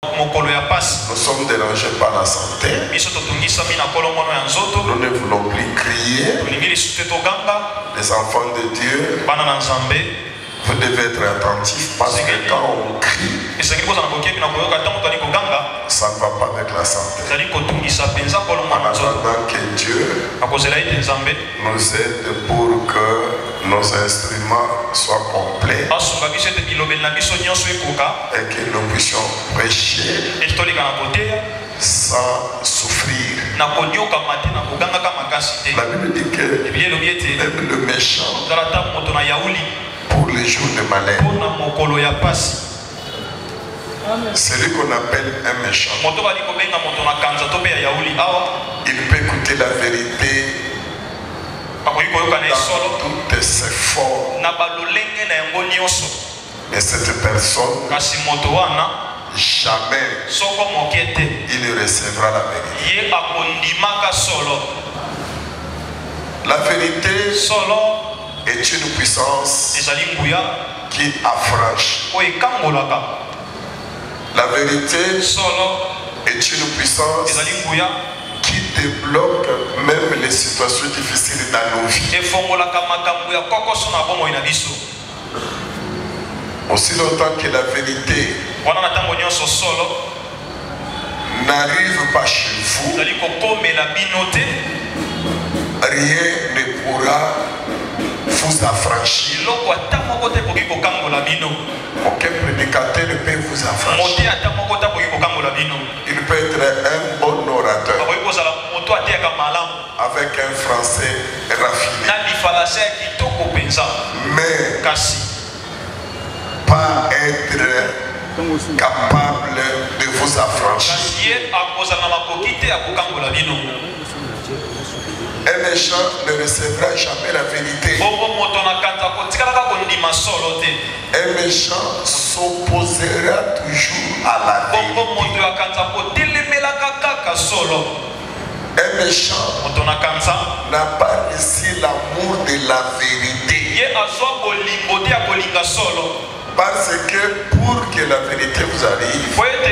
Nous sommes dérangés par la santé. Nous ne voulons plus crier. Les enfants de Dieu, vous devez être attentifs parce que quand on crie, ça ne va pas avec la santé. En attendant que Dieu nous aide pour que nos instruments soient complets et que nous puissions prêcher sans souffrir. La Bible dit que même le méchant, pour les jours de malheur, celui qu'on appelle un méchant, il peut écouter la vérité dans toutes ses formes. Mais cette personne, jamais il ne recevra la vérité. La vérité est une puissance qui affranchit. La vérité est une puissance qui débloque même les situations difficiles dans nos vies. Aussi longtemps que la vérité n'arrive pas chez vous, rien ne pourra vous affranchir. Aucun prédicateur ne peut vous affranchir. Il peut être un bon orateur avec un français raffiné, mais pas être capable de vous affranchir. Un méchant ne recevra jamais la vérité. Un méchant s'opposera toujours à la vérité. Un méchant n'a pas reçu l'amour de la vérité. Parce que pour que la vérité vous arrive,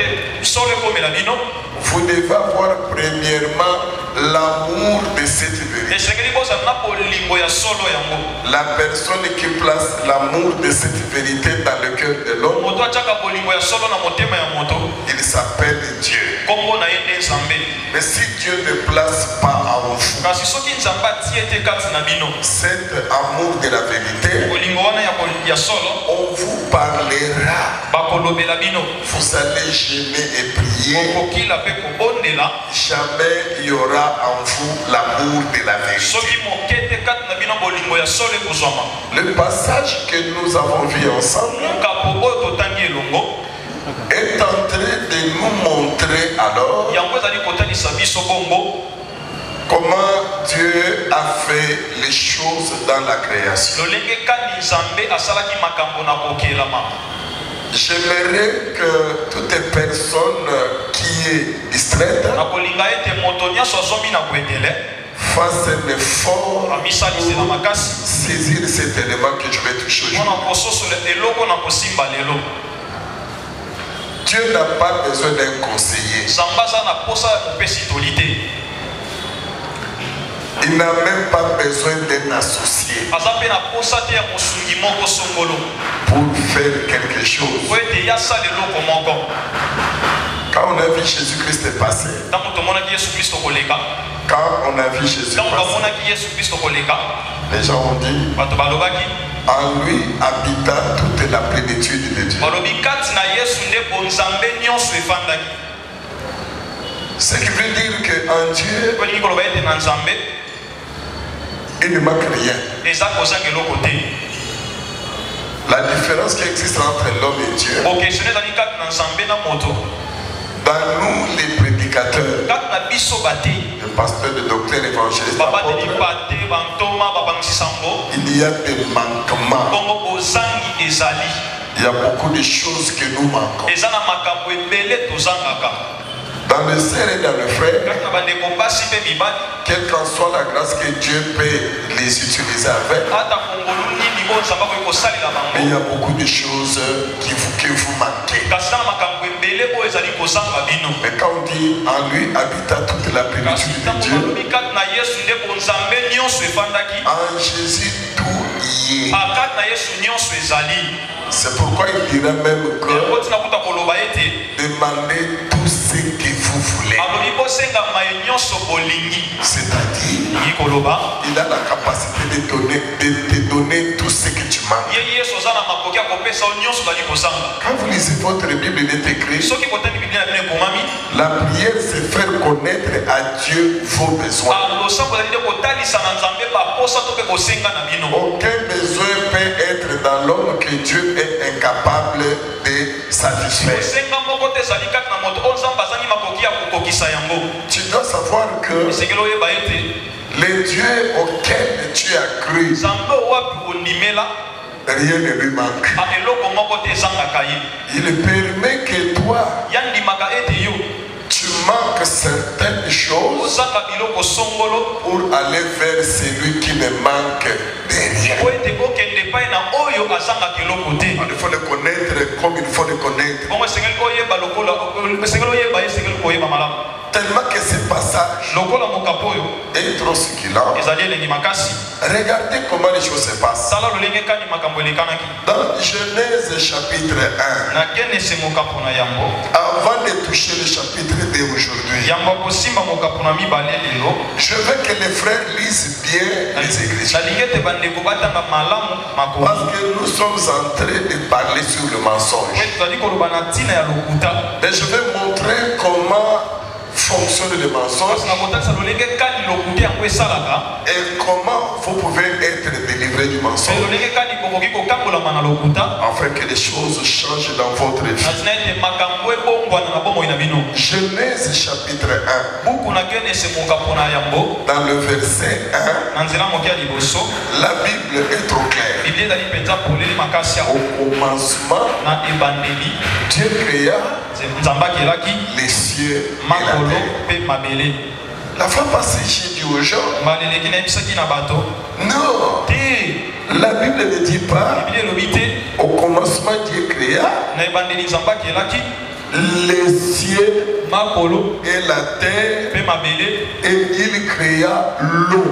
vous devez avoir premièrement l'amour de cette vérité. La personne qui place l'amour de cette vérité dans le cœur de l'homme, il s'appelle Dieu. Mais si Dieu ne place pas en vous cet amour de la vérité, on vous parlera. Vous allez gêner et prier. Jamais il y aura en vous l'amour de la vérité. Le passage que nous avons vu ensemble est en train de nous montrer alors comment Dieu a fait les choses dans la création. J'aimerais que toute personne qui est distraite fasse un effort pour saisir cet élément que je vais toucher aujourd'hui. Dieu n'a pas besoin d'un conseiller. Il n'a même pas besoin d'un associé pour faire quelque chose. Quand on a vu Jésus-Christ passer, quand on a vu Jésus passer, les gens ont dit, en lui habita toute la plénitude de Dieu. Ce qui veut dire qu'en Dieu, il ne manque rien. La différence qui existe entre l'homme et Dieu, dans nous les prédicateurs, les pasteurs de doctrine évangéliste, il y a des manquements. Il y a beaucoup de choses que nous manquons. Dans le sœur et dans le frère, quelle qu'en soit la grâce que Dieu peut les utiliser avec, il y a beaucoup de choses que vous manquez. Mais quand on dit en lui habita toute la plénitude de Dieu, en Jésus tout y est. C'est pourquoi il dira même que demandez tout ce que vous voulez. C'est-à-dire, il a la capacité de te donner tout ce que tu manques. Quand vous lisez votre Bible, il est écrit, la prière, c'est faire connaître à Dieu vos besoins. Aucun besoin peut être dans l'homme que Dieu est incapable de satisfaire. Tu dois savoir que le Dieu auquel tu as cru, rien ne lui manque. Il permet que toi, tu manques certaines choses pour aller vers celui qui ne manque de rien. Il faut le connaître comme il faut le connaître. Tellement que ce passage est trop succulent. Regardez comment les choses se passent. Dans Genèse chapitre 1, avant de toucher le chapitre d'aujourd'hui, je veux que les frères lisent bien les Écritures. Parce que nous sommes en train de parler sur le mensonge. Mais je vais montrer comment fonctionne le mensonge et comment vous pouvez être délivré du mensonge afin que les choses changent dans votre vie. Genèse chapitre 1, dans le verset 1, la Bible est trop claire. Au commencement, Dieu créa les cieux et la terre. La fois passée, j'ai dit aux gens, non, la Bible ne dit pas, au commencement Dieu créa les cieux et la terre, et il créa l'eau.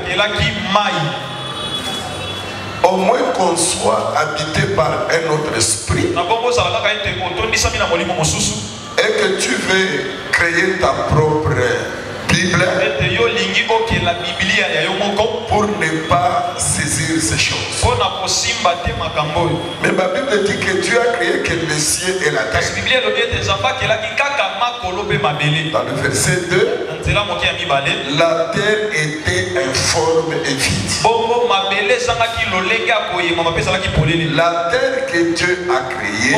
Au moins qu'on soit habité par un autre esprit et que tu veux créer ta propre Bible pour ne pas saisir ces choses. Mais ma Bible dit que Dieu a créé que les cieux et la terre. Dans le verset 2, la terre était informe et vide. La terre que Dieu a créée,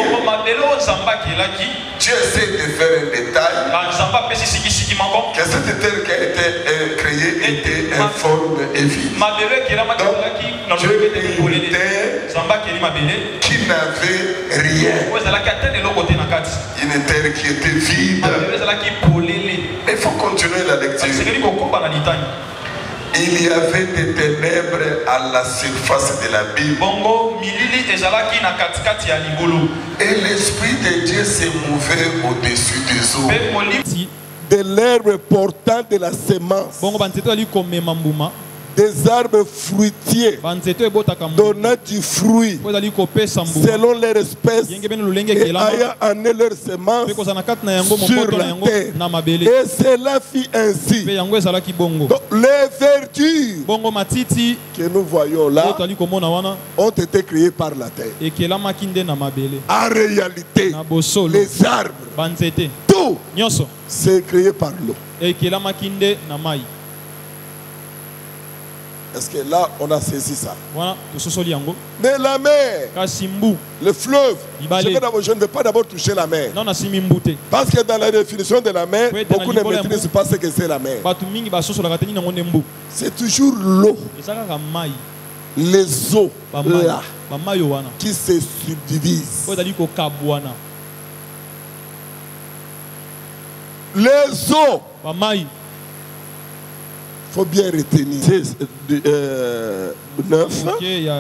Dieu essaie de faire un détail que cette terre qui a été créée était informe et vide. Donc, Dieu créait une terre qui n'avait rien. Une terre qui était vide. Il faut continuer la lecture. Il y avait des ténèbres à la surface de la Bible. Et l'Esprit de Dieu se mouvait au-dessus des eaux. De l'herbe portant de la semence. Des arbres fruitiers donnant du fruit selon leur espèce et ayant en eux leur semence sur la terre. Et cela fit ainsi. Donc, les verdures que nous voyons là ont été créées par la terre. En réalité, les arbres, tout, c'est créé par l'eau. Est-ce que là, on a saisi ça? Mais la mer, le fleuve, je ne vais pas d'abord toucher la mer. Parce que dans la définition de la mer, beaucoup ne maîtrisent pas ce que c'est la mer. C'est toujours l'eau. Les eaux là, qui se subdivisent. Les eaux faut bien retenir. C'est 9.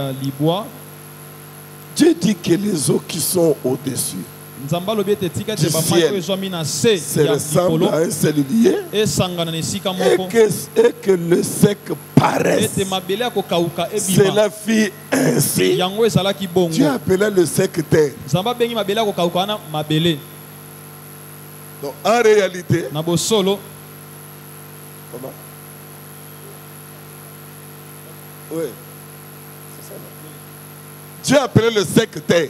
Dieu dit que les eaux qui sont au-dessus du ciel se ressemblent à un seul lieu et que le sec paraisse. Cela fit ainsi. Dieu appela le sec terre. Donc en réalité, comment? Oui. C'est ça. Dieu appelait le sec terre.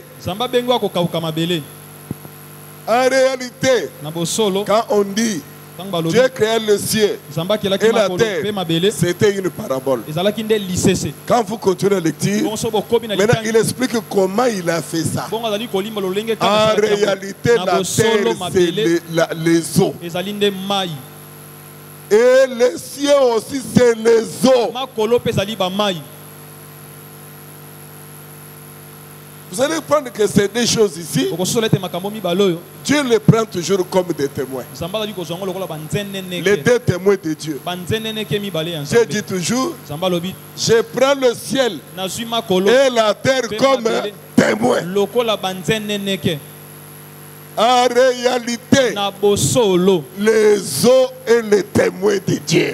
En réalité, quand on dit Dieu créa le ciel et la terre, c'était une parabole. Quand vous continuez la lecture, maintenant il explique comment il a fait ça. En réalité, la terre, c'est les eaux. Et le ciel aussi, c'est les eaux. Vous allez prendre que ces deux choses ici, Dieu les prend toujours comme des témoins. Les deux témoins de Dieu. Dieu dit toujours, je prends le ciel et la terre comme témoins. En réalité, les eaux et les témoins de Dieu.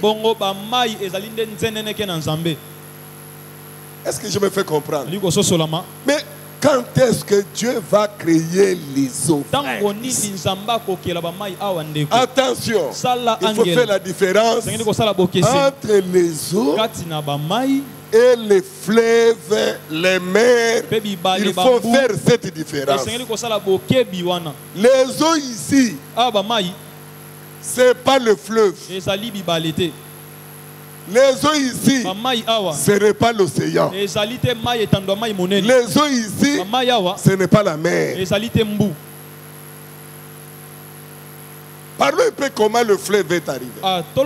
Est-ce que je me fais comprendre? Mais quand est-ce que Dieu va créer les eaux? Attention, il faut faire la différence entre les eaux et les fleuves, les mers. Il faut faire cette différence. Les eaux ici, ce n'est pas le fleuve. Les eaux ici, ce n'est pas l'océan. Les eaux ici, ce n'est pas la mer. Parlons un peu comment le fleuve est arrivé.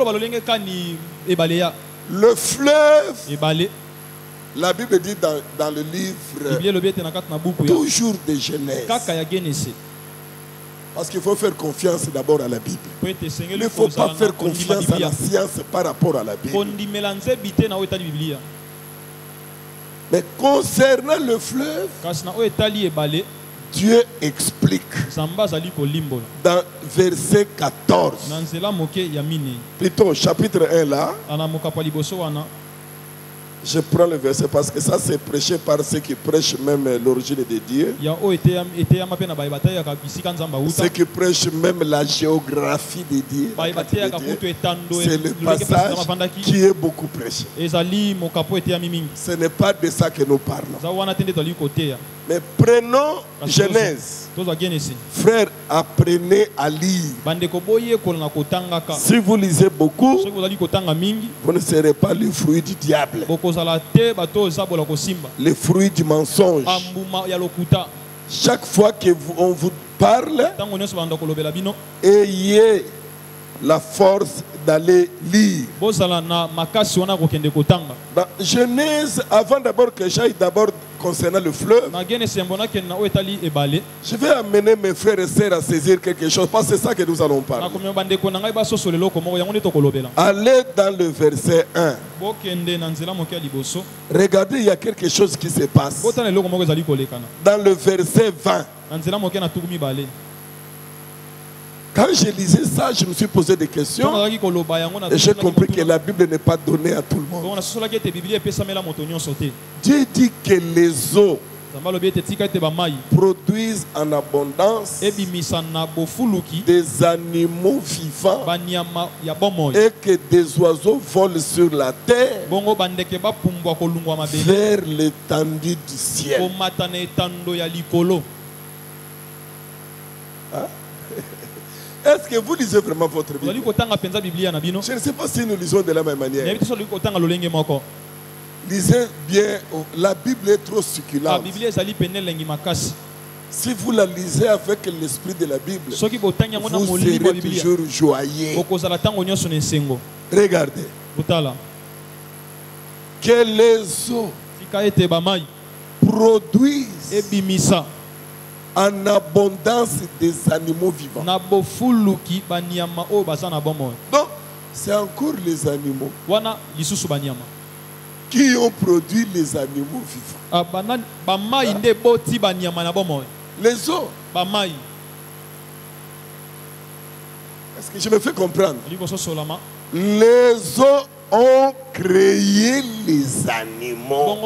Le fleuve, la Bible dit dans le livre toujours de Genèse. Parce qu'il faut faire confiance d'abord à la Bible. Il ne faut pas faire confiance à la science par rapport à la Bible. Mais concernant le fleuve, Dieu explique dans verset 14, plutôt chapitre 1 là. Je prends le verset parce que ça c'est prêché par ceux qui prêchent même l'origine de Dieu. Ceux qui prêchent même la géographie de Dieu. C'est le passage qui est beaucoup prêché. Ce n'est pas de ça que nous parlons. Mais prenons Genèse. Frères, apprenez à lire. Si vous lisez beaucoup, vous ne serez pas le fruit du diable, le fruit du mensonge. Chaque fois qu'on vous parle, ayez la force d'aller lire. Dans Genèse, avant d'abord que j'aille d'abord concernant le fleuve, je vais amener mes frères et sœurs à saisir quelque chose, parce que c'est ça que nous allons parler. Allez dans le verset 1. Regardez, il y a quelque chose qui se passe. Dans le verset 20. Quand je lisais ça, je me suis posé des questions et j'ai compris que la Bible n'est pas donnée à tout le monde. Dieu dit que les eaux produisent en abondance des animaux vivants et que des oiseaux volent sur la terre vers l'étendue du ciel. Hein? Est-ce que vous lisez vraiment votre Bible? Je ne sais pas si nous lisons de la même manière. Lisez bien, la Bible est trop succulente. Si vous la lisez avec l'esprit de la Bible, vous serez toujours joyeux. Regardez. Que les eaux produisent en abondance des animaux vivants. Donc, c'est encore les animaux qui ont produit les animaux vivants. Les eaux. Est-ce que je me fais comprendre? Les eaux ont créé les animaux.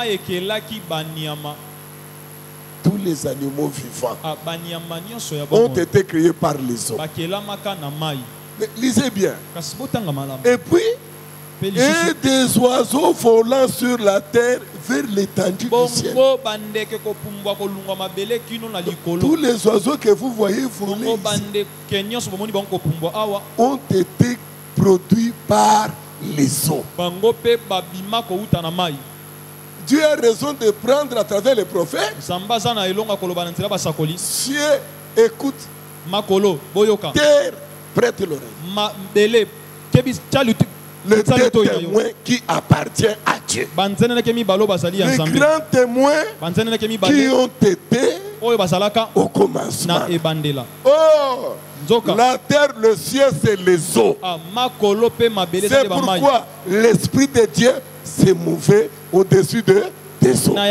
Tous les animaux vivants ont été créés par les eaux. Mais lisez bien. Et puis, et des oiseaux volant sur la terre vers l'étendue du ciel. Tous les oiseaux que vous voyez voler ici ont été produits par les eaux. Dieu a raison de prendre à travers les prophètes. Cieux, écoute. Terre, prête l'oreille. Le témoin qui appartient à Dieu. Les grands témoins qui ont été au commencement. Oh, la terre, le ciel, c'est les eaux. C'est pourquoi l'Esprit de Dieu s'est mouvé au-dessus des eaux.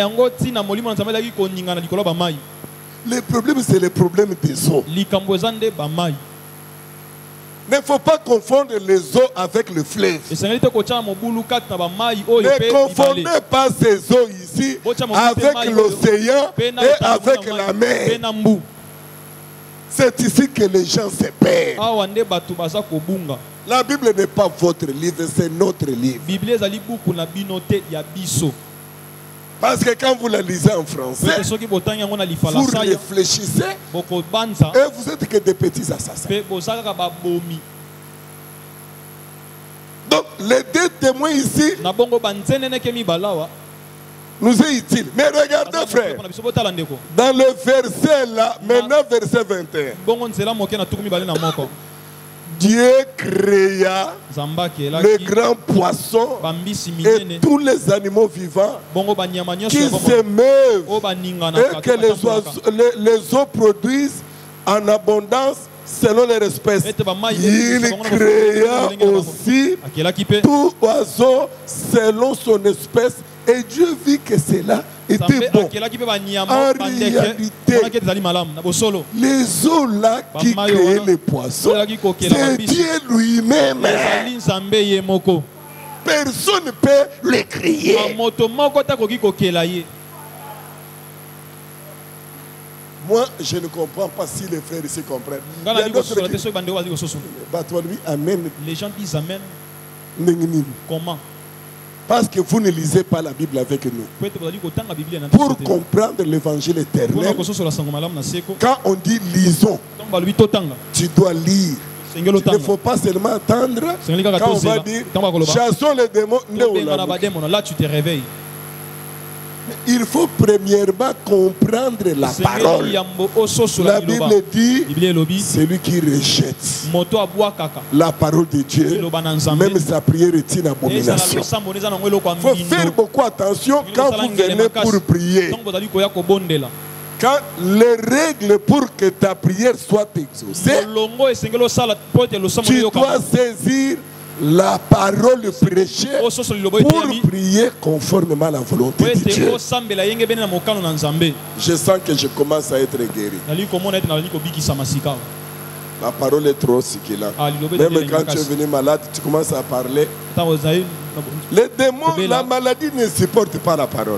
Le problème, c'est le problème des eaux. Il ne faut pas confondre les eaux avec le fleuve. Ne confondez pas ces eaux ici avec l'océan et avec la mer. C'est ici que les gens se perdent. La Bible n'est pas votre livre, c'est notre livre. Parce que quand vous la lisez en français, vous réfléchissez et vous êtes que des petits assassins. Donc les deux témoins ici nous est utile. Mais regardez frère, dans le verset là, maintenant verset 21. Dieu créa les grands poissons et tous les animaux vivants qui se meuvent et que les eaux produisent en abondance selon leur espèce. Il créa aussi tout oiseau selon son espèce et Dieu vit que cela était bon. En réalité, les eaux là qui créent les poissons, c'est Dieu lui-même. Personne ne peut les créer. Moi, je ne comprends pas si les frères ici comprennent. Les gens disent Amen. Comment? Parce que vous ne lisez pas la Bible avec nous. Pour comprendre l'évangile éternel, quand on dit lisons, tu dois lire. Il ne faut pas seulement attendre quand on va dire chassons les démons. Là, tu te réveilles. Il faut premièrement comprendre la parole. La Bible dit celui qui rejette la parole de Dieu, même sa prière est une abomination. Il faut faire beaucoup attention quand vous venez pour prier. Quand les règles pour que ta prière soit exaucée, tu dois saisir la parole prêchée pour prier conformément à la volonté de Dieu. Je sens que je commence à être guéri. La parole est trop siquelante. Même quand tu es venu malade, tu commences à parler. Les démons, la maladie ne supporte pas la parole.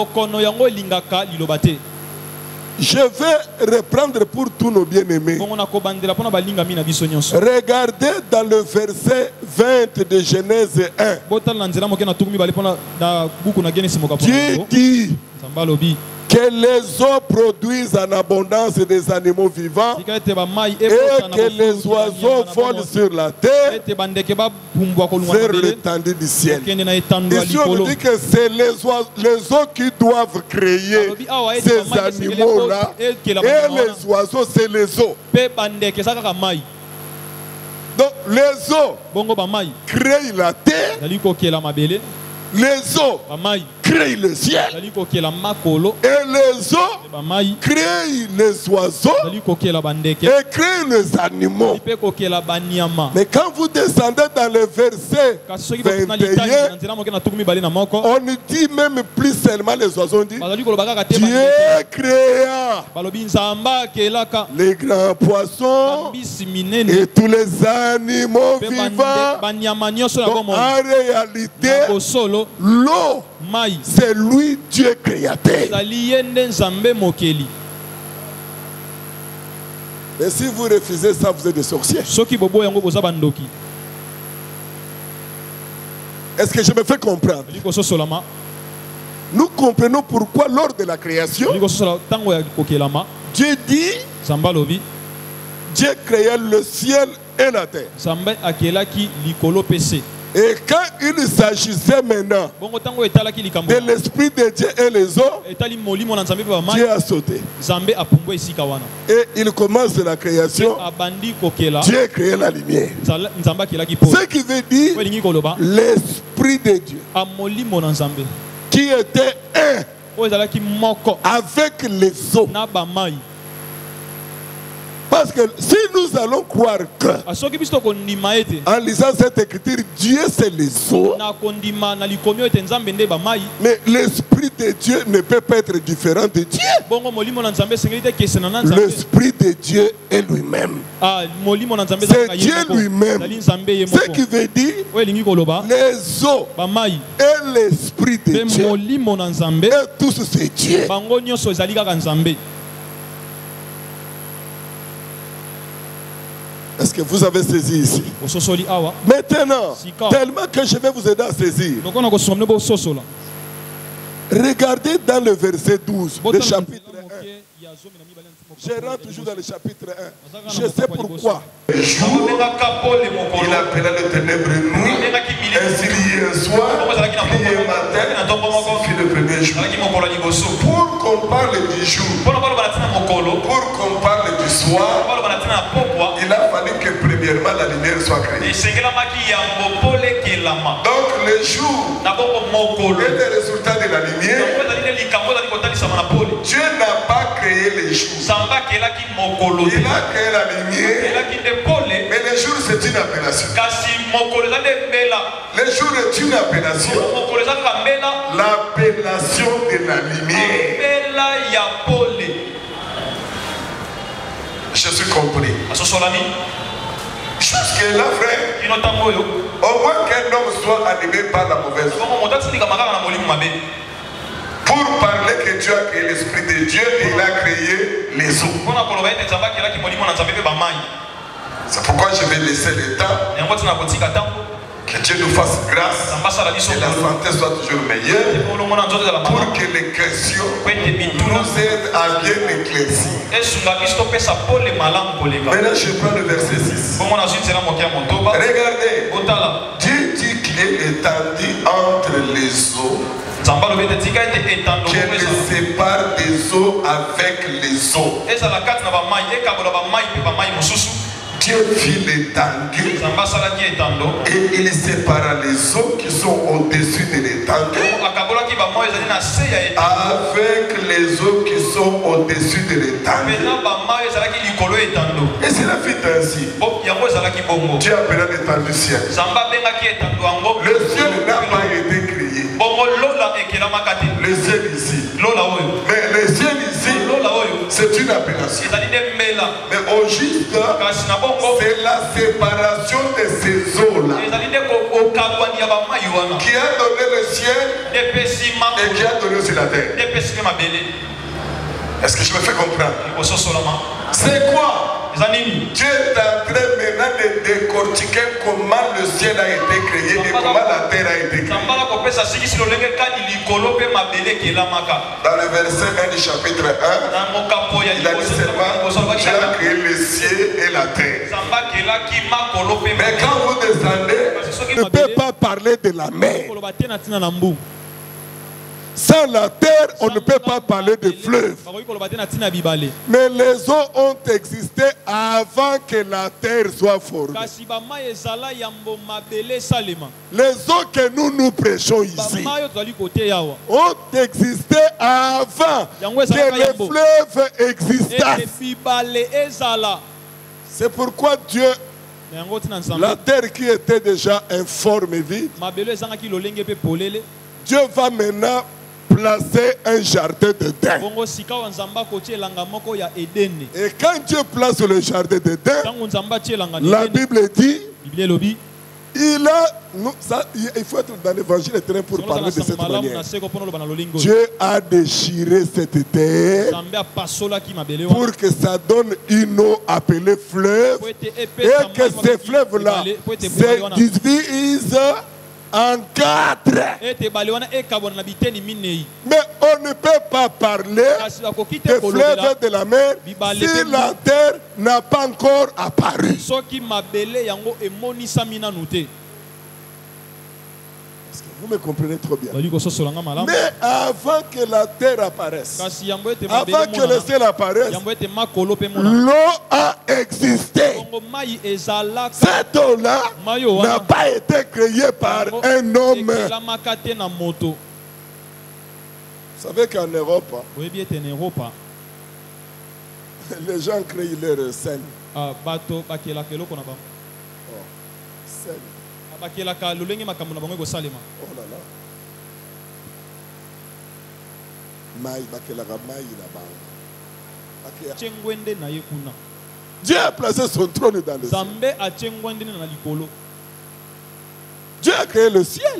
Je vais reprendre pour tous nos bien-aimés. Regardez dans le verset 20 de Genèse 1. Dieu dit que les eaux produisent en abondance des animaux vivants et que les oiseaux volent sur la terre vers l'étendue du ciel. Ici on nous dit que c'est les eaux qui doivent créer ces animaux-là et les oiseaux c'est les eaux. Donc les eaux créent la terre. Les eaux crée le ciel. Et les eaux créent les oiseaux et créent les animaux. Mais quand vous descendez dans le verset 21, on ne dit même plus seulement les oiseaux, on dit Dieu créa les grands poissons et tous les animaux vivants. Donc, en réalité, l'eau, c'est lui Dieu créateur. Mais si vous refusez ça, vous êtes des sorciers. Est-ce que je me fais comprendre? Nous comprenons pourquoi lors de la création, Dieu dit, Dieu créa le ciel et la terre. Et quand il s'agissait maintenant de l'esprit de Dieu et les eaux, Dieu a sauté. Et il commence la création. Dieu a créé la lumière. Ce qui veut dire l'esprit de Dieu qui était un avec les eaux. Parce que si nous allons croire que, en lisant cette écriture, Dieu c'est les eaux, mais l'esprit de Dieu ne peut pas être différent de Dieu. L'esprit de Dieu est lui-même. C'est Dieu lui-même. Ce qui veut dire les eaux et l'esprit de Dieu. Et tous c'est Dieu. Est-ce que vous avez saisi ici? Maintenant, tellement que je vais vous aider à saisir. Regardez dans le verset 12, le chapitre 1. Je rentre toujours dans le chapitre 1. Je sais pourquoi. Il appela les ténèbres nuit. Ainsi hier soir, hier matin, fit le premier jour. Pour qu'on parle du jour, pour qu'on parle du soir, il a fallu que premièrement la lumière soit créée. Donc le jour est le résultat de la lumière. Dieu n'a pas créé les jours. Il a créé la lumière. Mais le jour c'est une appellation. Le jour est une appellation. L'appellation de la lumière. Je suis compris. Chose qui est là, frère. Au moins qu'un homme soit animé par la mauvaise foi. Pour parler que Dieu a créé l'esprit de Dieu et il a créé les eaux. C'est pourquoi je vais laisser le temps. Que Dieu nous fasse grâce et la santé soit toujours meilleure pour que les questions nous aident à bien éclaircir. Maintenant je prends le verset 6. Regardez, Dieu dit qu'il est étendu entre les eaux, qu'elle sépare des eaux avec les eaux. Dieu fit l'étendue et il sépara les eaux qui sont au-dessus de l'étendue avec les eaux qui sont au-dessus de l'étendue. Et c'est la vie ainsi. Dieu appela l'étendue ciel. Le ciel n'a pas été créé. Le ciel ici. Mais le ciel ici, c'est une appellation. Mais au juste, c'est la séparation de ces eaux-là qui a donné le ciel et qui a donné aussi la terre. Est-ce que je me fais comprendre? C'est quoi? Dieu est en train maintenant de décortiquer comment le ciel a été créé et comment la terre a été créée. Dans le verset 1 du chapitre 1, il a dit seulement Dieu a créé le ciel et la terre. Mais quand vous descendez, on ne peut pas parler de la mer. Sans la terre, on ne peut pas parler de fleuve. Mais les eaux ont existé avant que la terre soit formée. Les eaux que nous prêchons ici ont existé avant que les fleuves existassent. C'est pourquoi Dieu, la terre qui était déjà informe et vide, Dieu va maintenant placer un jardin d'Éden. Et quand Dieu place le jardin d'Éden, la Bible dit, il faut être dans l'évangile éternel pour parler de cette manière. Dieu a déchiré cette terre pour que ça donne une eau appelée fleuve et que ces fleuves-là se divisent en 4. Mais on ne peut pas parler des fleuves de la mer si la terre n'a pas encore apparu. Vous me comprenez trop bien. Mais avant que la terre apparaisse, avant que le ciel apparaisse, l'eau a existé. Cette eau-là n'a pas été créée par un homme. Vous savez qu'en Europe, les gens créent leur scène. Oh là là. Dieu a placé son trône dans le ciel. Dieu a créé le ciel.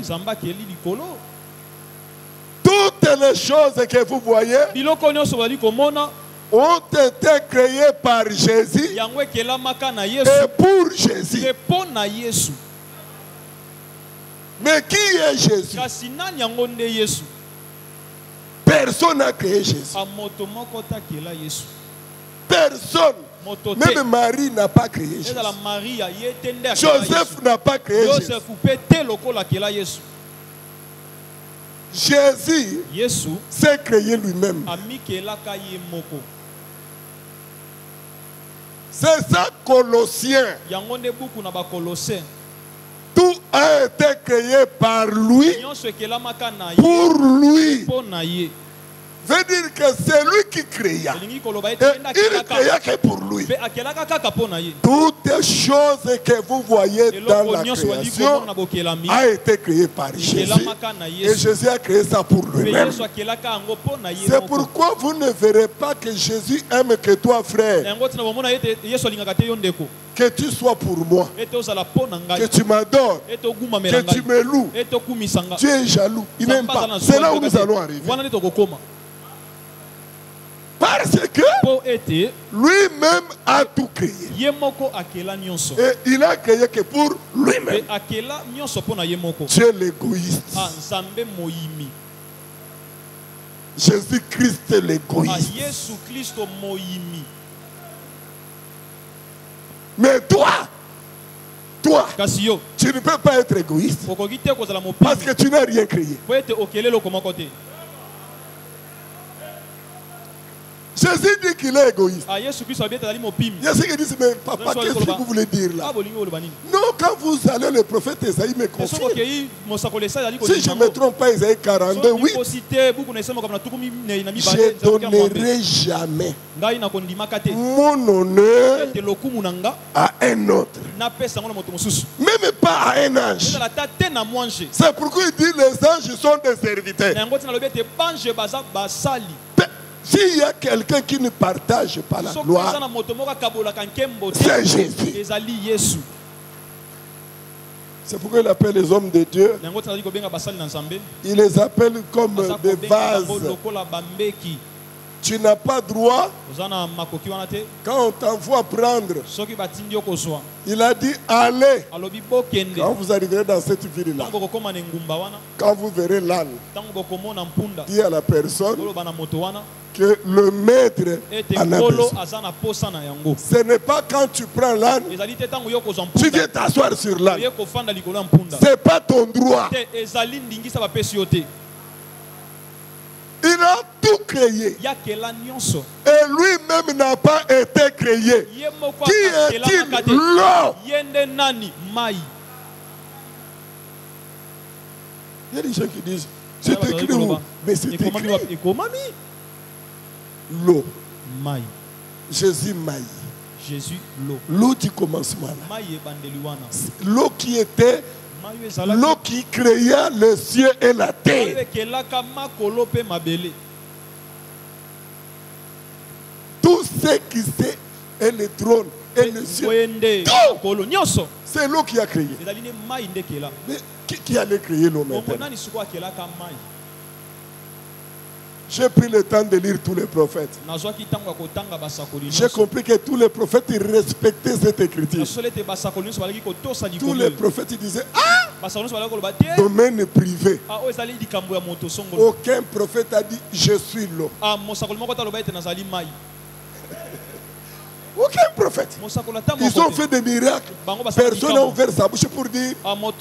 Toutes les choses que vous voyez ont été créées par Jésus et pour Jésus. Mais qui est Jésus? Personne n'a créé Jésus. Personne. Même Marie n'a pas créé Jésus. Joseph n'a pas créé Jésus. Jésus s'est créé lui-même. C'est ça, Colossiens. Tout a été créé par lui, pour lui. Veut dire que c'est lui qui créa. Et il ne créa que pour lui. Toutes choses que vous voyez dans la création a été créé par Jésus. Et Jésus a créé ça pour lui-même. C'est pourquoi vous ne verrez pas que Jésus aime que toi, frère. Que tu sois pour moi, que tu m'adores, que tu me loues. Dieu est jaloux, il n'aime pas. C'est là où nous allons arriver. Parce que lui-même a tout créé. Et il a créé que pour lui-même. Tu es l'égoïste. Jésus-Christ est l'égoïste. Mais toi, tu ne peux pas être égoïste parce que tu n'as rien créé. Jésus dit qu'il est égoïste. Jésus dit, mais papa, qu'est-ce que vous voulez dire là? Non, quand vous allez, le prophète Esaïe me confie. Si je ne me trompe pas, Esaïe 42, oui. Je ne donnerai jamais mon honneur à un autre. Même pas à un ange. C'est pourquoi il dit les anges sont des serviteurs. S'il y a quelqu'un qui ne partage pas la gloire, c'est Jésus. C'est pourquoi il appelle les hommes de Dieu. Il les appelle comme des vases. Tu n'as pas droit, quand on t'envoie prendre, il a dit allez. Quand vous arriverez dans cette ville-là, quand vous verrez l'âne, dis à la personne que le maître en a besoin. Ce n'est pas quand tu prends l'âne, tu viens t'asseoir sur l'âne. Ce n'est pas ton droit. Il a tout créé. Et lui-même n'a pas été créé. Qui est-il? L'eau. Il y a des gens qui disent, c'est écrit où? Mais c'est écrit. L'eau. Jésus maï. Jésus l'eau. L'eau du commencement. L'eau qui était, l'eau qui créa le ciel et la terre. Tout ce qui c'est et le trône et le ciel. C'est l'eau qui a créé. Mais qui allait créer l'eau maintenant? J'ai pris le temps de lire tous les prophètes. J'ai compris que tous les prophètes ils respectaient cette écriture. Tous les prophètes ils disaient, ah, domaine privé. Aucun prophète a dit, je suis l'eau. Aucun prophète. Ils ont fait des miracles. Personne n'a ouvert sa bouche pour dire,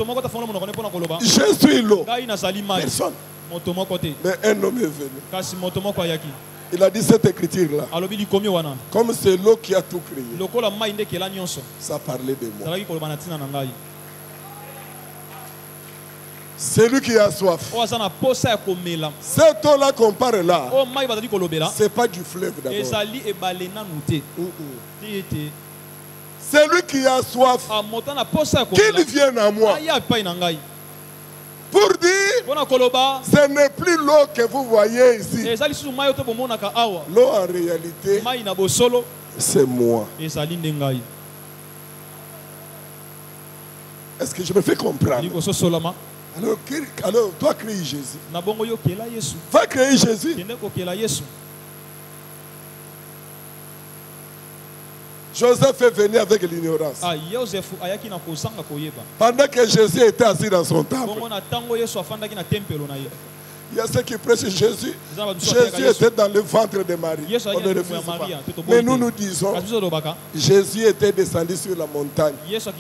je suis l'eau. Personne. Mais un homme est venu. Il a dit cette écriture-là. Comme c'est l'eau qui a tout créé. Ça parlait de moi. C'est lui qui a soif. Cette eau-là qu'on parle là, ce n'est pas du fleuve d'abord. C'est lui qui a soif. Qu'il vienne à moi. Pour dire, ce n'est plus l'eau que vous voyez ici. L'eau en réalité, c'est moi. Est-ce que je me fais comprendre? Alors toi créer Jésus. Va créer Jésus. Joseph est venu avec l'ignorance. Pendant que Jésus était assis dans son temple, il y a ceux qui prêchent Jésus. Jésus était dans le ventre de Marie. On ne refuse pas. Mais nous nous disons, Jésus était descendu sur la montagne.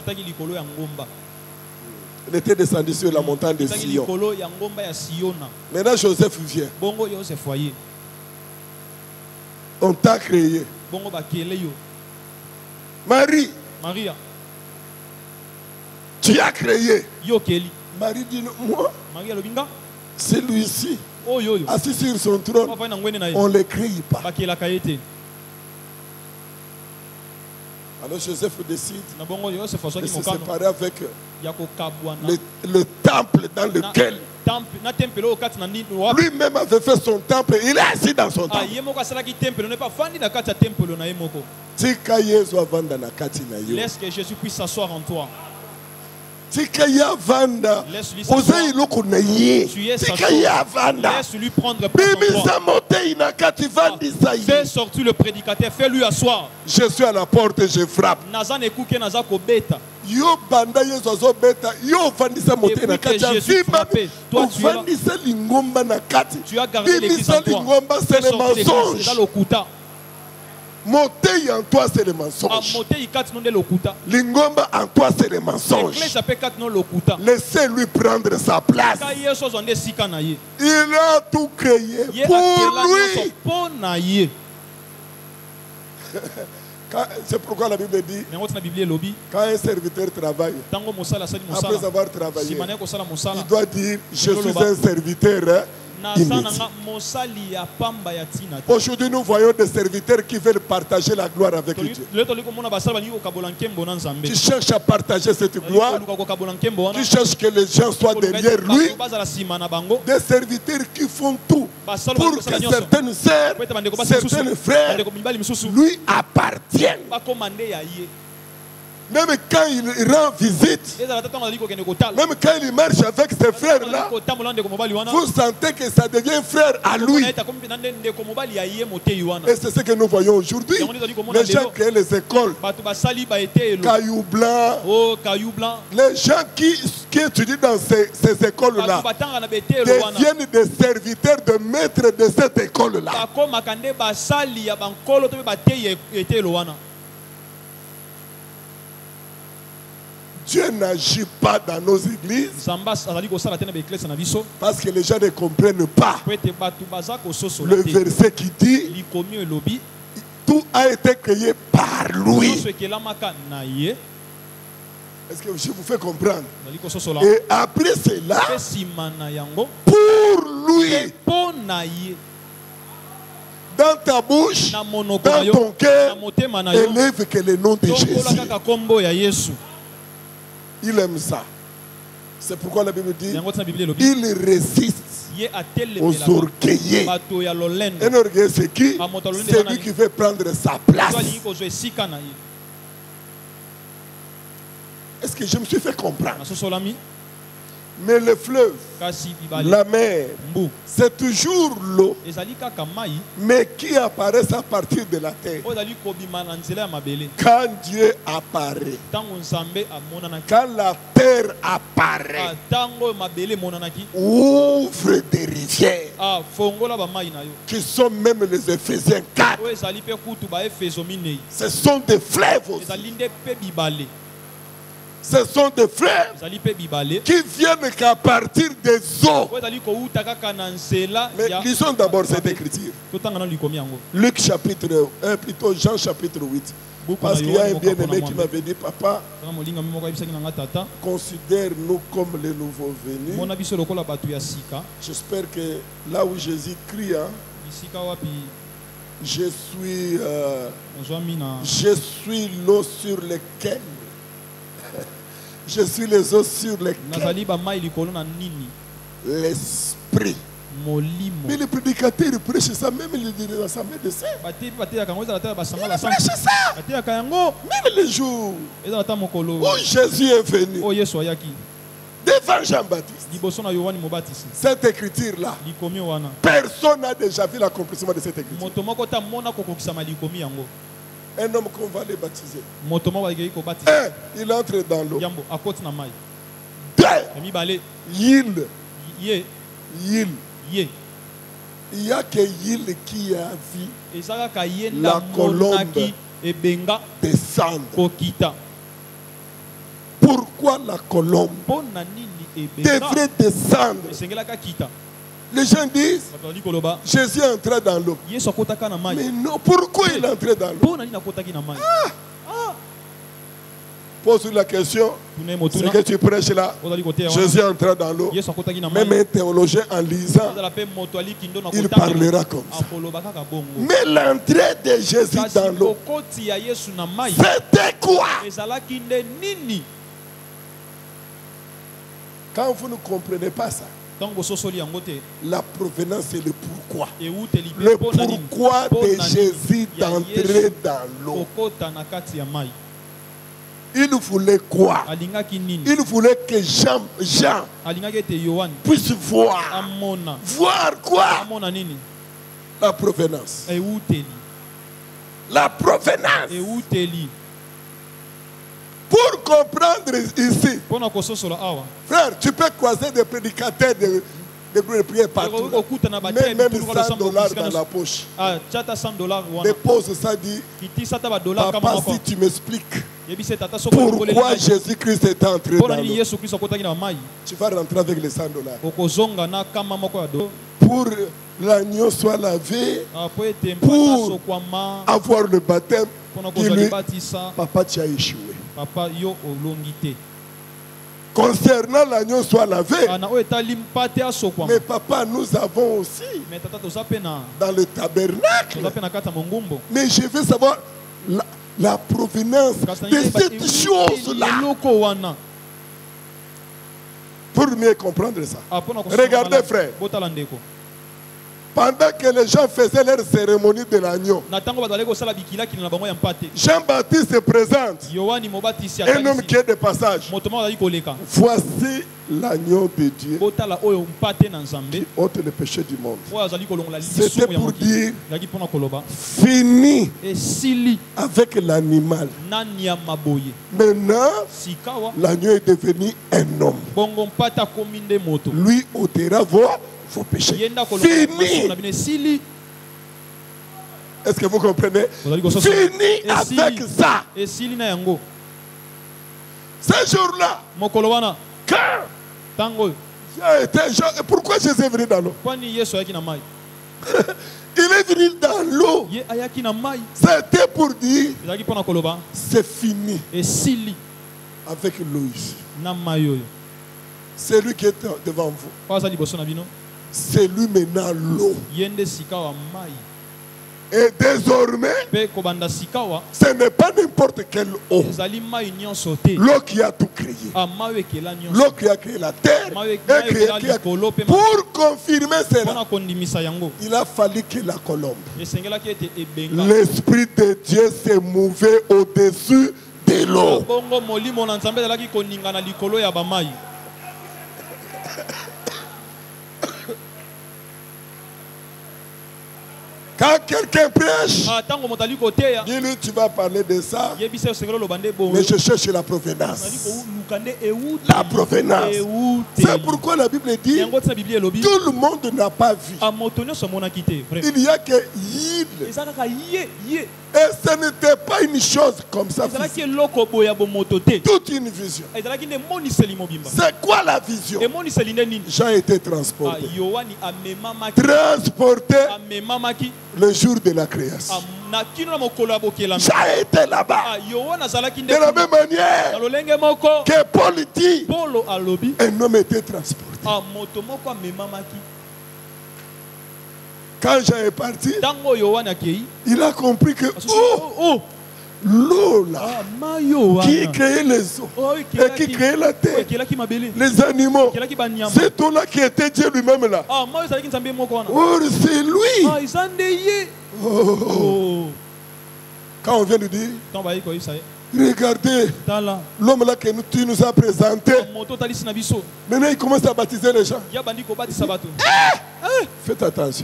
Il était descendu sur la montagne de Sion. Maintenant Joseph vient. On t'a créé. Marie, tu as créé. Marie dit, moi, celui-ci, assis sur son trône, on ne le crée pas. Alors Joseph décide de se séparer avec le temple dans lequel lui-même avait fait son temple. Il est assis dans son temple. Laisse que Jésus puisse s'asseoir en toi. Laisse-lui prendre fais sortir le prédicateur, fais-lui asseoir. Je suis à la porte et je frappe. Yo banda yeso azobeta yo vandisa moté na kati ya vimba vandisa lingomba na kati tu as gardé l'église en toi c'est le mensonge. Moté en toi c'est le mensonge. Lingomba en toi c'est le mensonge. Laissez-lui prendre sa place. Il a tout créé pour lui. C'est pourquoi la Bible dit, quand un serviteur travaille, après avoir travaillé, il doit dire, je suis un serviteur immédiat. Aujourd'hui, nous voyons des serviteurs qui veulent partager la gloire avec Dieu. Tu cherches à partager cette gloire. Tu cherches que les gens soient derrière lui. Des serviteurs qui font tout pour que certaines sœurs, certains frères lui appartiennent. Même quand il rend visite, même quand il marche avec ses frères-là, vous sentez que ça devient frère à lui. Et c'est ce que nous voyons aujourd'hui. Les gens créent les écoles. Caillou Blanc. Les gens qui étudient dans ces écoles-là deviennent des serviteurs de maîtres de cette école-là. Dieu n'agit pas dans nos églises parce que les gens ne comprennent pas le verset qui dit tout a été créé par lui. Est-ce que je vous fais comprendre? Et après cela, pour lui, dans ta bouche, dans ton cœur, élève que le nom de Jésus. Il aime ça. C'est pourquoi la Bible dit il résiste aux orgueillés. Un orgueilleux, c'est qui? C'est lui qui veut prendre sa place. Est-ce que je me suis fait comprendre? Mais le fleuve, la mer, c'est toujours l'eau, mais qui apparaît à partir de la terre. Quand Dieu apparaît, quand la terre apparaît, ouvre des rivières, qui sont même les Éphésiens 4. Ce sont des fleuves aussi. Ce sont des fleuves qui viennent qu'à partir des eaux. Mais lisons d'abord cette écriture. Luc chapitre 1, plutôt Jean chapitre 8. Parce qu'il y a un bien-aimé qui m'avait dit, papa, considère-nous comme les nouveaux venus. J'espère que là où Jésus crie, je suis l'eau sur laquelle. Je suis les eaux sur lesquelles l'esprit. Mais le prédicateur il prêche ça, même il dit dans sa médecine. Il prêche ça. Même le jour où Jésus est venu devant Jean-Baptiste, cette écriture-là, personne n'a déjà vu l'accomplissement de cette écriture. Un homme qu'on va les baptiser. Un, il entre dans l'eau. Deux, il y a que il qui a vu la colombe descendre. Pourquoi la colombe devrait descendre? Les gens disent Jésus est entré dans l'eau. Mais non, pourquoi il est entré dans l'eau? Pose la question. Ce que tu prêches là, Jésus est entré dans l'eau. Même un théologien en lisant, il parlera comme ça. Mais l'entrée de Jésus dans l'eau, c'était quoi? Quand vous ne comprenez pas ça, la provenance c'est le pourquoi. Le pourquoi de Jésus d'entrer dans l'eau. Il voulait quoi? Il voulait que Jean puisse voir. Voir quoi? La provenance. La provenance. Pour comprendre ici, frère, tu peux croiser des prédicateurs de prière partout. Même $100 dans la poche. Dépose ça, dit, papa, si tu m'expliques pourquoi Jésus-Christ est entré dans l'eau, tu vas rentrer avec les $100. Pour l'agneau soit lavé, pour avoir le baptême, papa, tu as échoué. Concernant l'agneau soit lavé, mais papa, nous avons aussi dans le tabernacle. Mais je veux savoir la provenance de cette chose-là. Pour mieux comprendre ça, regardez frère, pendant que les gens faisaient leur cérémonie de l'agneau, Jean-Baptiste se présente, un homme qui est de passage. Voici l'agneau de Dieu qui ôte le péché du monde. C'était pour dire fini avec l'animal. Maintenant, l'agneau est devenu un homme. Lui ôtera vos péchés. Fini. Est-ce que vous comprenez? Fini avec ça. Ce jour-là, quand pourquoi Jésus est venu dans l'eau? Il est venu dans l'eau. C'était pour dire c'est fini avec l'eau ici. C'est lui qui est devant vous. C'est lui maintenant l'eau. Et désormais, ce n'est pas n'importe quelle eau. L'eau qui a tout créé. L'eau qui a créé la terre. Pour confirmer cela, il a fallu que la colombe. L'Esprit de Dieu s'est mouvé au-dessus de l'eau. Quand quelqu'un prêche, dis-lui tu vas parler de ça, mais je cherche la provenance. La provenance. C'est pourquoi la Bible dit tout le monde n'a pas vu. Il y a que Yid. Et ce n'était pas une chose comme ça. Toute une vision. C'est quoi la vision? Jean a été transporté. Transporté le jour de la création. J'ai été là-bas. De la même manière que Paul dit, un homme était transporté. Quand Jean est parti, il a compris que l'eau là, qui créait les eaux et qui créait la terre, les animaux, cette eau là qui était Dieu lui-même là. Or c'est lui. Quand on vient de dire, regardez l'homme là que tu nous as présenté. Maintenant il commence à baptiser les gens. Faites attention.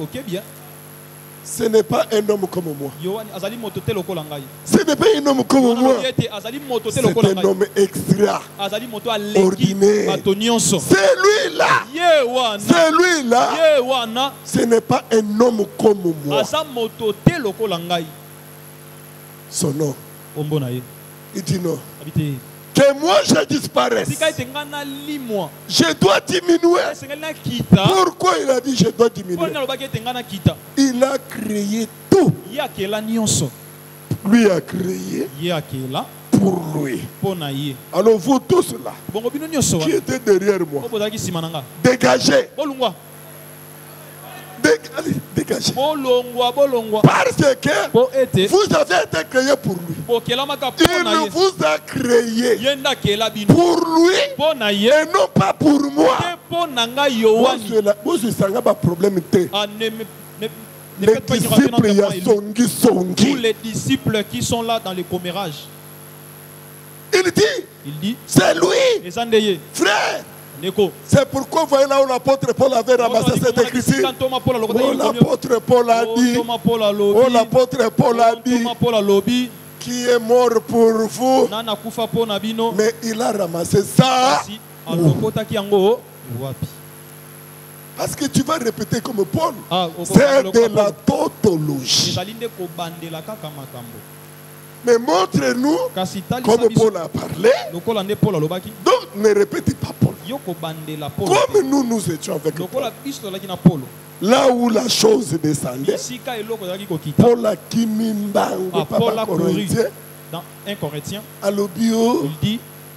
Ce n'est pas un homme comme moi. Ce n'est pas un homme comme moi. C'est un homme extraordinaire. C'est lui là. C'est lui là. Ce n'est pas un homme comme moi. Son nom. Il dit non. Que moi je disparaisse. Je dois diminuer. Pourquoi il a dit je dois diminuer? Il a créé tout. Lui a créé pour lui. Alors vous tous là qui étaient derrière moi, dégagez. Dégagez. Parce que vous avez été créé pour lui. Il vous a créé pour lui et non pas pour moi. Vous avez un problème. Les disciples, tous les disciples qui sont là dans les commérages. Il dit c'est lui, frère. C'est pourquoi vous voyez là où l'apôtre Paul avait ramassé cette écriture. L'apôtre Paul a dit, l'apôtre Paul a dit, qui est mort pour vous, mais il a ramassé ça. Parce que tu vas répéter comme Paul. C'est de la tautologie. Mais montre-nous comme Paul a parlé. Donc ne répétez pas Paul. Comme nous étions avec Paul. Là où la chose descendait, Paul a dans 1 Corinthiens, il dit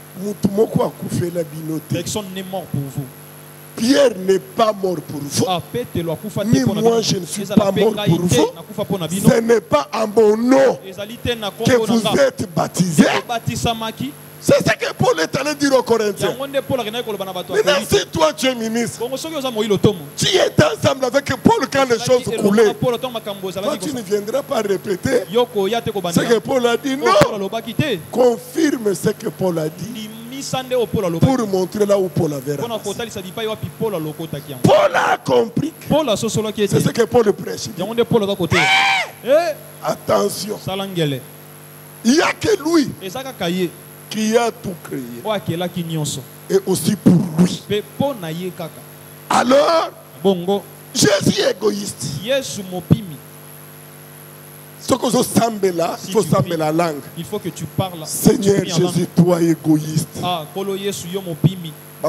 personne n'est mort pour vous. Pierre n'est pas mort pour vous. Ni moi je ne suis pas mort pour vous. Ce n'est pas en mon nom que vous êtes baptisés. C'est ce que Paul est allé dire aux Corinthiens. Maintenant, si toi tu es ministre, tu es ensemble avec Paul quand les choses coulaient. Toi tu ne viendras pas répéter ce que Paul a dit. Non, confirme ce que Paul a dit pour montrer là où Paul avait ramassé. Paul a compris. C'est ce que Paul prêche. Attention. Il n'y a que lui qui a tout créé. Et aussi pour lui. Alors, Jésus est égoïste. il faut sambela la langue. Il faut que tu parles. Seigneur Jésus, toi égoïste. Ah, Ça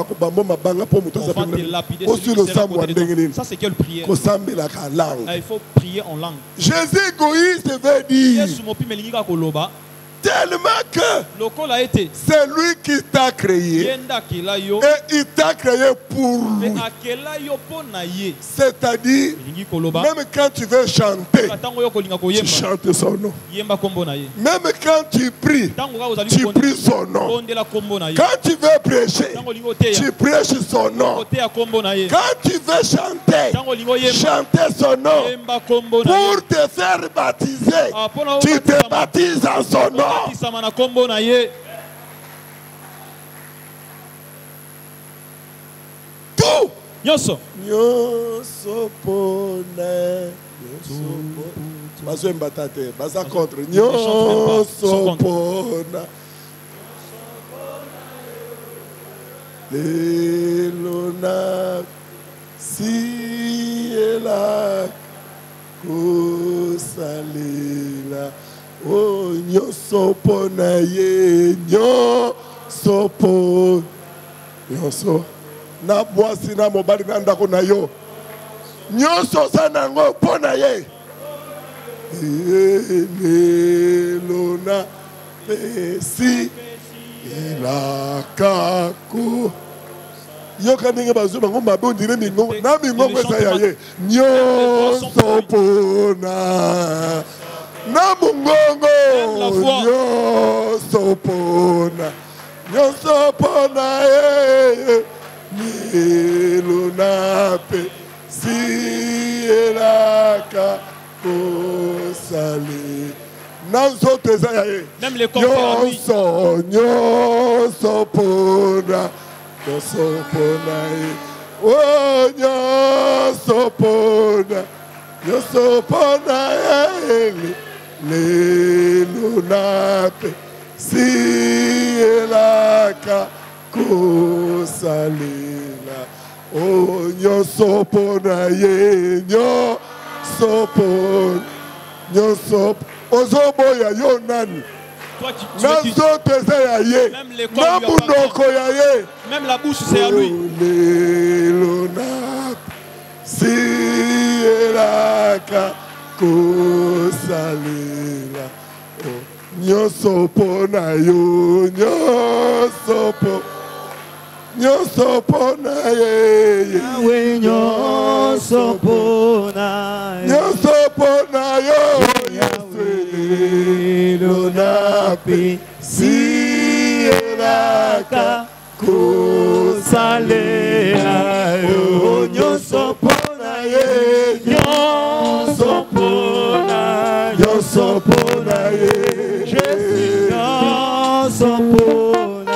c'est quelle prière? Il faut prier en langue. Jésus égoïste veut dire tellement que c'est lui qui t'a créé et il t'a créé pour lui. C'est-à-dire, même quand tu veux chanter, tu chantes son nom. Même quand tu pries son nom. Quand tu veux prêcher, tu prêches son nom. Quand tu veux chanter son nom. Pour te faire baptiser, tu te baptises en son nom. Tout. Nyoso pona. Bazo mbatate, baza contre. Nyoso pona. Lelona si ela kusalila. Oh, nyoso pona ye, nyoso pona. Nyoso. Na boisi na mobali na ndako na yo. Nyoso sanango pona ye. Lelona pesi ela kako. Yo kaninga bazu bango mabe ondire mingo na mingo kwesa ya ye. Nyoso pona. Na mungongo nyoso pona. Nyoso pona ye. Nilunape sielaka kosali. Nanzo teza ye. Même les conférences. Nyoso pona. Nyoso pona ye. Oh nyoso pona. Nyoso pona ye. Nilunape sielaka kosalela. Oh nyoso pona ye, nyoso pona, nyoso ozoboya yo nani. Nazo teze ya ye, na munoko ya ye. Même la bouche c'est à lui. Lelona sielaka kosalela. Oh nyoso pona yo, nyoso pona. Nyoso pona ye, Yahweh nyoso pona, nyoso pona yo, Yahweh lonapi sielaka kusalea yo, nyoso pona ye, nyoso pona, nyoso pona ye, Jésus nyoso pona.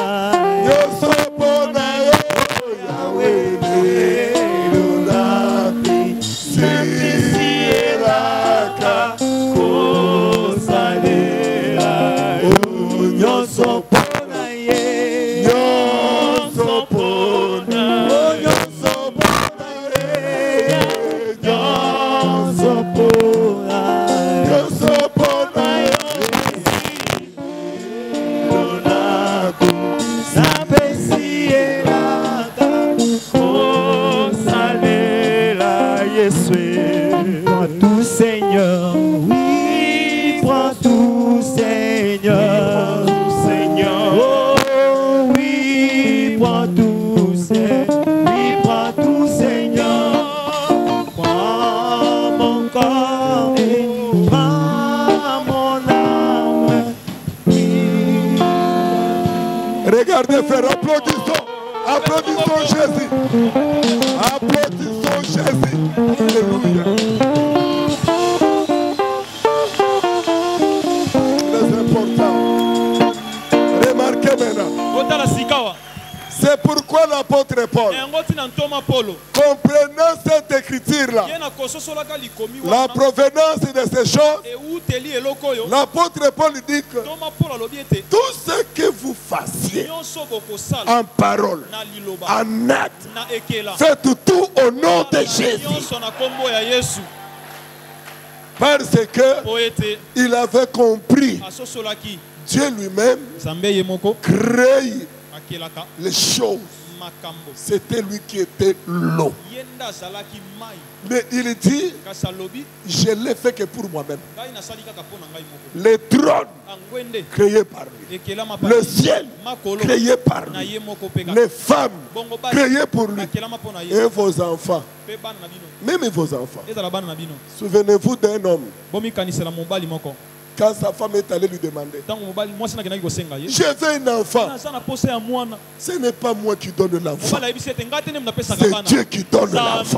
Regardez, frère, applaudissons. Applaudissons Jésus. Applaudissons Jésus. Alléluia. Très important. Remarquez maintenant. C'est pourquoi l'apôtre Paul, comprenant cette écriture-là, la provenance de ces choses, l'apôtre Paul dit que tout ce que vous fassiez en parole, en acte, faites tout au nom de Jésus. Parce que il avait compris. Dieu lui-même crée les choses. C'était lui qui était l'eau. Mais il dit, je l'ai fait que pour moi-même. Les trônes créés par lui, le ciel créé par lui, les femmes créées pour lui, et vos enfants, même vos enfants. Souvenez-vous d'un homme. Quand sa femme est allée lui demander, je veux un enfant. Ce n'est pas moi qui donne l'enfant, c'est Dieu qui donne l'enfant.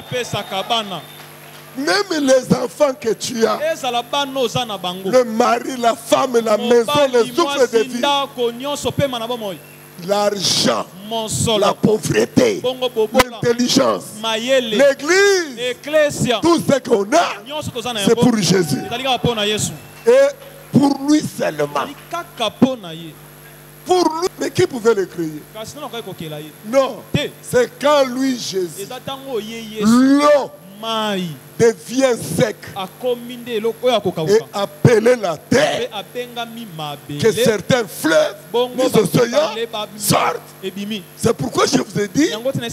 Même les enfants que tu as, le mari, la femme, la maison, les souffles de vie, l'argent, la pauvreté, l'intelligence, l'église, tout ce qu'on a, c'est pour Jésus. Et pour lui seulement. Pour lui, mais qui pouvait le créer? Non, c'est quand lui, Jésus, l'eau devient sec et appelé la terre, que certains fleuves, les océans sortent. C'est pourquoi je vous ai dit,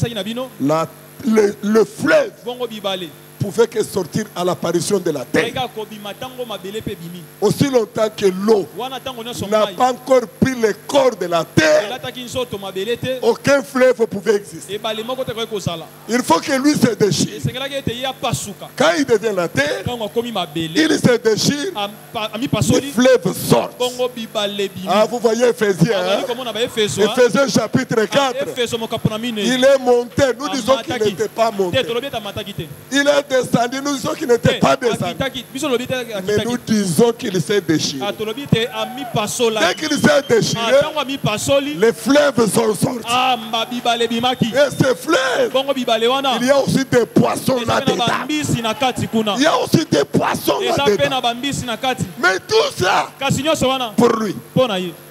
le fleuve pouvait que sortir à l'apparition de la terre. Aussi longtemps que l'eau n'a pas encore pris le corps de la terre, aucun fleuve pouvait exister. Il faut que lui se déchire. Quand il devient la terre, il se déchire, les fleuves sortent. Ah, vous voyez Ephésiens, Ephésiens chapitre 4, il est monté, nous disons qu'il n'était pas monté. Il est descendu, nous disons qu'il n'était pas descendu. Mais nous disons qu'il s'est déchiré. Dès qu'il s'est déchiré, les fleuves sont sortis. Et ces fleuves, il y a aussi des poissons là-dedans. Il y a aussi des poissons là-dedans. Mais tout ça, pour lui. Pour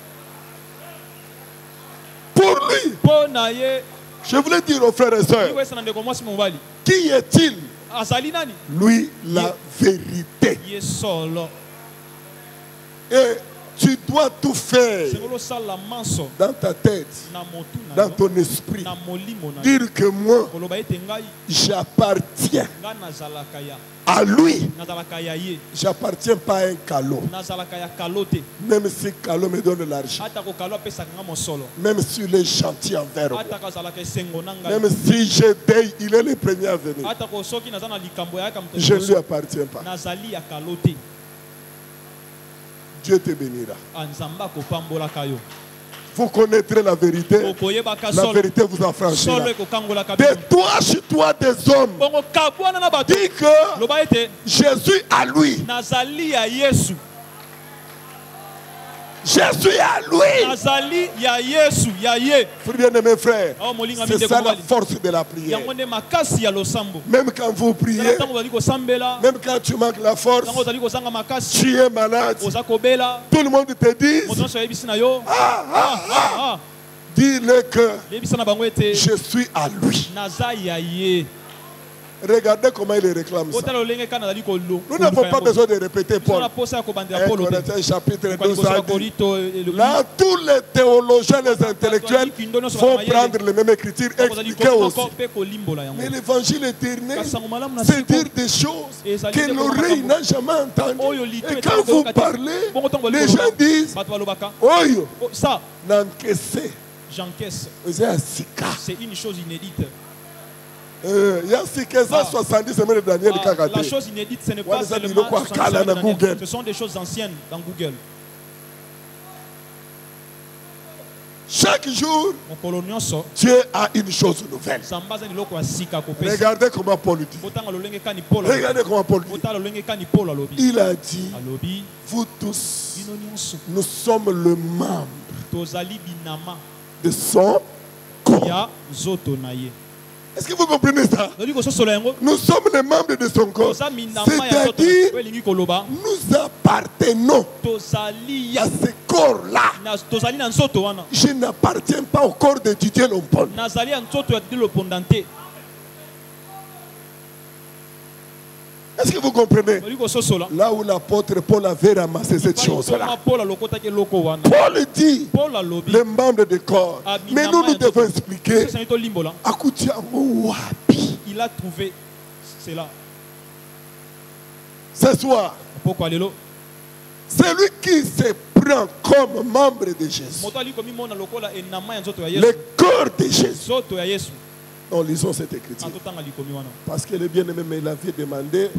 lui. Je voulais dire aux frères et sœurs, qui est-il? Lui, la vérité. Et tu dois tout faire dans ta tête, dans ton esprit. Dire que moi, j'appartiens à lui. Je n'appartiens pas à un calot. Même si calot me donne l'argent. Même s'il est gentil envers moi. Même si je dé, il est le premier à venir. Je ne lui appartiens pas. Dieu te bénira. Vous connaîtrez la vérité. La vérité vous affranchira. Détoie-toi des hommes. Dis que Jésus à lui. Jésus à lui. Frère bien-aimé frère, c'est ça la force de la prière. Même quand vous priez, même quand tu manques la force, tu es malade, tout le monde te dit, dis-le que je suis à lui. Regardez comment il réclame ça. Nous n'avons pas besoin de répéter Paul. Corinthiens chapitre 12 a dit, là, tous les théologiens, les intellectuels vont prendre les mêmes écritures et expliquer aussi. Mais l'évangile éternel, c'est dire des choses que l'oreille n'a jamais entendues. Et quand vous parlez, les gens disent, Oyo, ça, j'encaisse. C'est une chose inédite. Il y a 70 semaines de Daniel Kagate. La chose inédite, ce n'est pas seulement Daniel, ce sont des choses anciennes dans Google. Chaque jour, Dieu a une chose nouvelle. Regardez comment Paul dit. Regardez comment Paul dit. Il a dit, vous tous, nous sommes le membre de son corps. Est-ce que vous comprenez ça? Nous sommes les membres de son corps. C'est-à-dire, nous appartenons à ce corps-là. Je n'appartiens pas au corps de Didier Lompon. Est-ce que vous comprenez? Là où l'apôtre Paul avait ramassé cette chose-là. Paul dit, les membres du corps. Mais nous devons expliquer. Il a trouvé cela. Ce soir, celui qui se prend comme membre de Jésus, le corps de Jésus. Non, lisons cette écriture. Parce que le bien-aimé me l'avait demandé.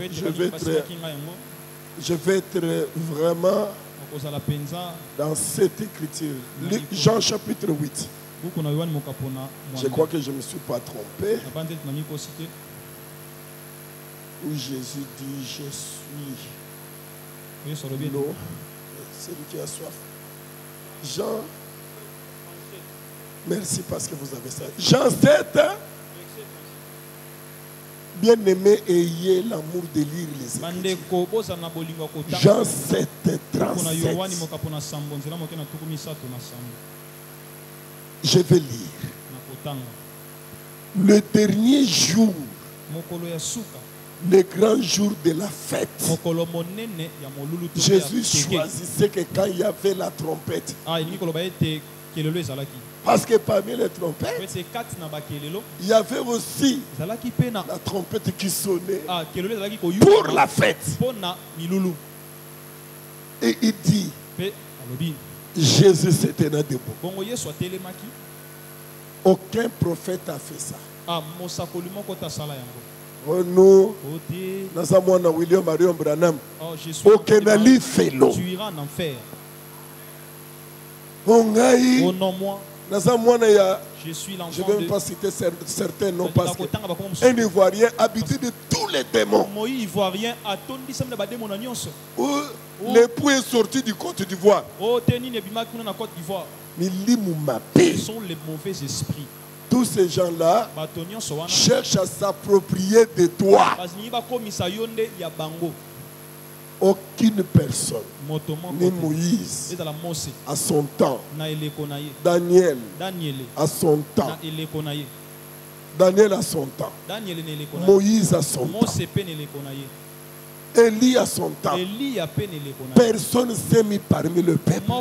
Je vais être vraiment dans cette écriture. Jean chapitre 8. Je crois que je ne me suis pas trompé. Où Jésus dit, je suis l'eau. Celui qui a soif. Jean. Merci parce que vous avez ça. Jean 7. Bien-aimé, ayez l'amour de lire les Écritures. Jean 7, 37. Je vais lire. Le dernier jour, le grand jour de la fête, Jésus choisissait que quand il y avait la trompette, parce que parmi les trompettes, il y avait aussi la trompette qui sonnait pour la fête. Et il dit, Jésus s'était debout. Aucun prophète a fait ça. Oh nous, nous avons William Marion Branham. Aucun ali fait l'eau. Tu iras en enfer. Oh non, moi. Je suis l'enfant je ne vais pas citer certains noms parce qu'un Ivoirien habité de tous les démons. L'époux est sorti du Côte d'Ivoire. Ils sont les mauvais esprits. Tous ces gens-là cherchent à s'approprier de toi. Aucune personne, ni Moïse, à son temps, Daniel, à son temps, Daniel à son temps, Moïse à son temps, Élie à son temps, personne ne s'est mis parmi le peuple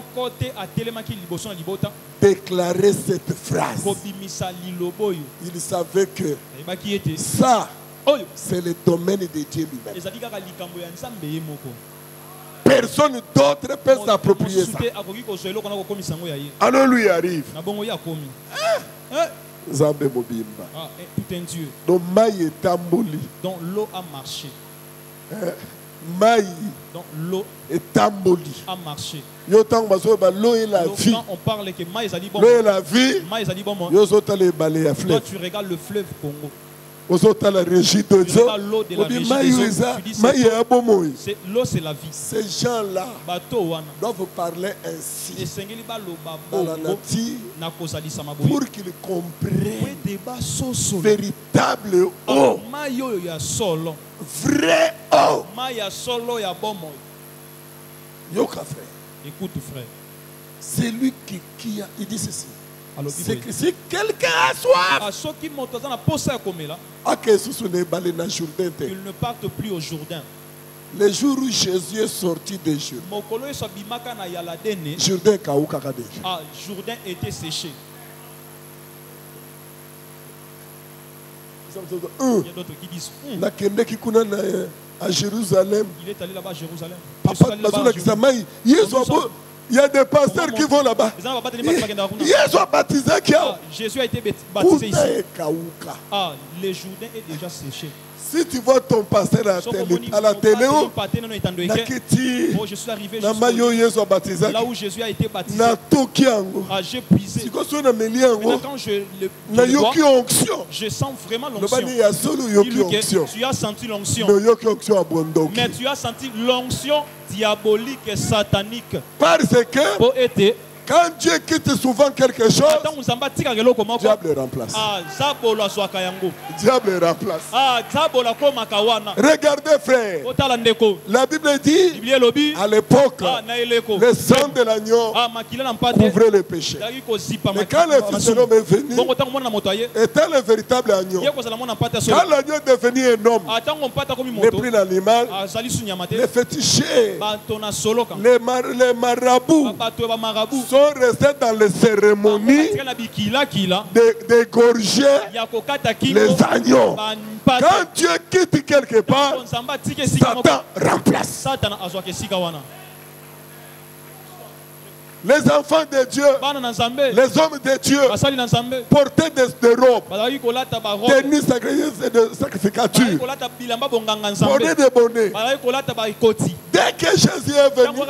déclarer cette phrase. Il savait que ça, c'est le domaine de Dieu lui-même. Personne d'autre peut s'approprier ça. Alors lui arrive. Zambé Mobimba. Tout un Dieu. Donc maï tamboli. Donc l'eau a marché. Maï. Donc l'eau a marché. L'eau est la vie. On parle que maïs a dit bon. L'eau est la vie. Maïs a dit bon. Toi tu regardes le fleuve Congo. La régie de Dieu. L'eau, c'est la vie. Ces gens-là doivent parler ainsi dans la nature pour qu'ils comprennent véritable eau. Vrai eau. Yoka frère. Écoute frère. C'est lui qui a dit ceci. C'est que si quelqu'un a soif, il ne parte plus au Jourdain. Le jour où Jésus est sorti de Jourdain, Jourdain était séché. Il y a d'autres qui disent à Jérusalem. Il est allé là-bas à Jérusalem. Il y a des pasteurs qui vont là-bas. Jésus a été baptisé ici. Le Jourdain est déjà séché. Si tu vois ton pasteur à la télé, je suis arrivé là où Jésus a été baptisé. J'ai puisé. Maintenant, quand je vois, je sens vraiment l'onction. Tu as senti l'onction. Mais tu as senti l'onction diabolique et satanique. Parce que Quand Dieu quitte souvent quelque chose, diable remplace. Diable remplace. Regardez frère, la Bible dit à l'époque, le sang de l'agneau couvrait les péchés. Mais quand le Fils de l'homme est venu, était le véritable agneau. Quand l'agneau est devenu un homme, le prix l'animal, les fétichés, les marabouts sont restés dans les cérémonies d'égorger les agneaux. Quand Dieu quitte quelque part, Satan remplace. Les enfants de Dieu, les hommes de Dieu portaient des robes, des nuits de sacrificature, portaient des bonnets. Dès que Jésus est venu,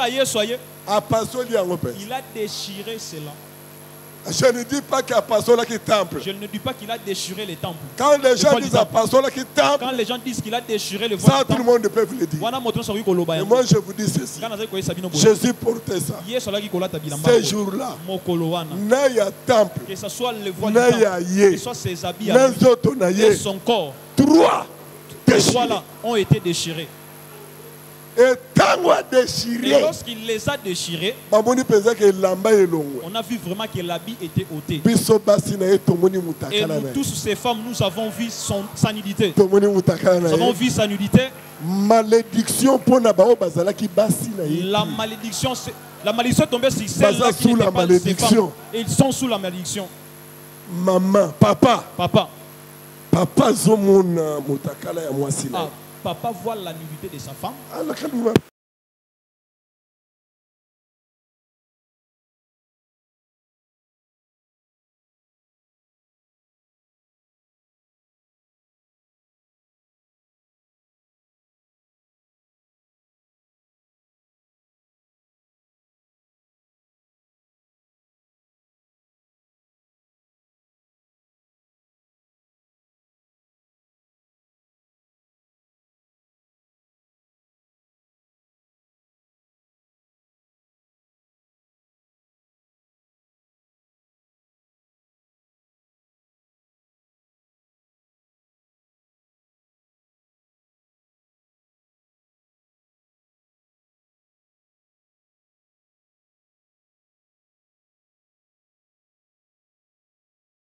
il a déchiré cela. Je ne dis pas qu'il y a pasteur qui temple. Je ne dis pas qu'il a déchiré les temples. Quand les gens disent à pasteur qui temple, quand les gens disent qu'il a déchiré le voile, ça tout le monde peut vous le dire. Et moi je vous dis ceci. Jésus portait ça. Ces jours-là, il y a temple, que ce soit le voile, que ce soit ses habits, et son corps, trois là ont été déchirés. Et lorsqu'il les a déchirés, on a vu vraiment que l'habit était ôté. Et nous tous, ces femmes, nous avons vu sa nudité. Nous avons vu sa nudité. Malédiction pour la malédiction est tombée sur celle-là qui n'était pas de ces femmes. Et ils sont sous la malédiction. Maman, papa, papa voit la nudité de sa femme.